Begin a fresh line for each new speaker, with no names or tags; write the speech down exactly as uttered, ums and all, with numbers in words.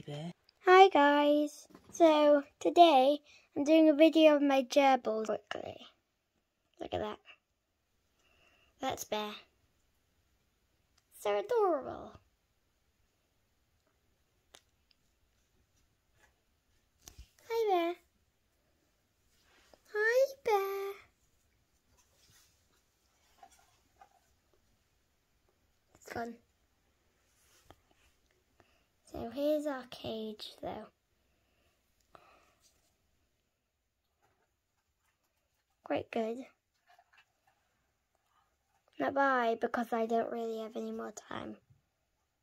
Bear.
Hi guys! So today I'm doing a video of my gerbils quickly. Look at that. That's Bear. So adorable. Hi Bear. Hi Bear. It's fun. So here's our cage though. Quite good. Now bye, because I don't really have any more time.